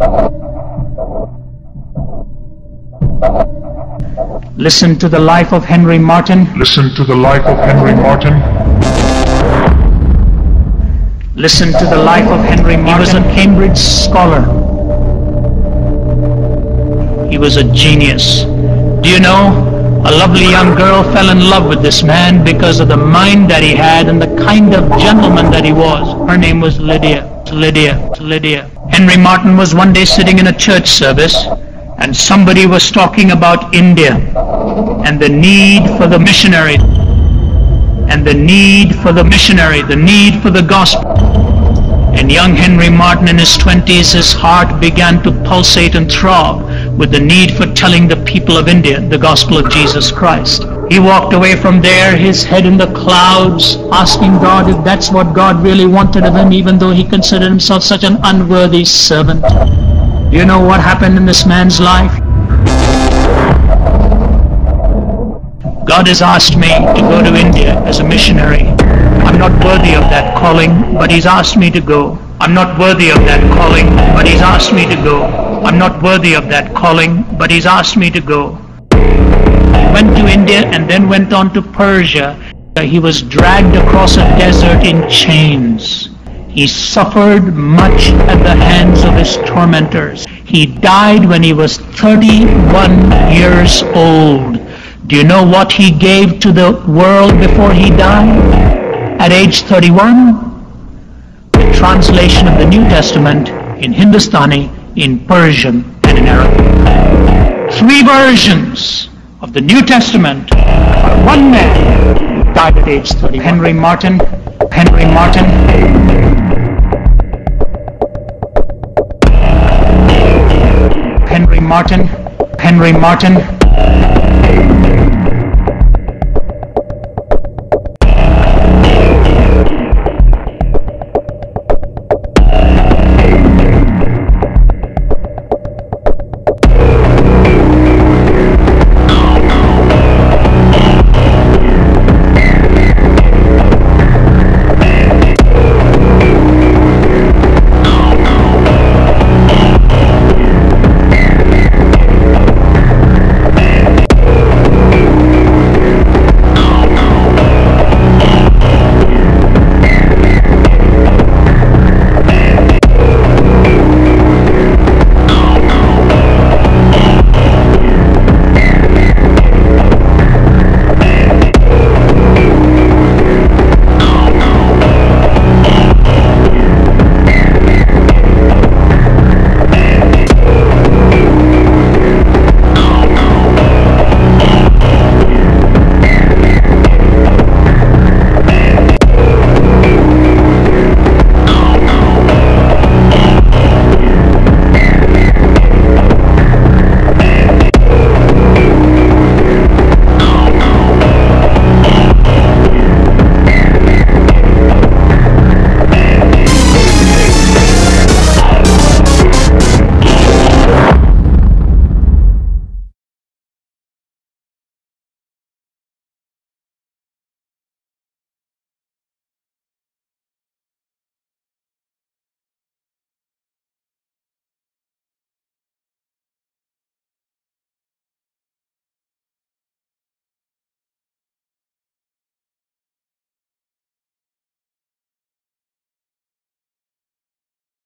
Listen to the life of Henry Martyn. Listen to the life of Henry Martyn. Listen to the life of Henry Martyn. He was a Cambridge scholar. He was a genius. Do you know, a lovely young girl fell in love with this man because of the mind that he had and the kind of gentleman that he was. Her name was Lydia. Henry Martyn was one day sitting in a church service, and somebody was talking about India and the need for the missionary and the need for the missionary, the need for the gospel. And young Henry Martyn in his 20s, his heart began to pulsate and throb with the need for telling the people of India the gospel of Jesus Christ. He walked away from there, his head in the clouds, asking God if that's what God really wanted of him, even though he considered himself such an unworthy servant. Do you know what happened in this man's life? God has asked me to go to India as a missionary. I'm not worthy of that calling, but he's asked me to go. I'm not worthy of that calling, but he's asked me to go. I'm not worthy of that calling, but he's asked me to go. He went to India and then went on to Persia. He was dragged across a desert in chains. He suffered much at the hands of his tormentors. He died when he was 31 years old. Do you know what he gave to the world before he died? At age 31, the translation of the New Testament in Hindustani, in Persian, and in Arabic. 3 versions of the New Testament by one man who died at age 31. Henry Martyn. Henry Martyn. Henry Martyn. Henry Martyn.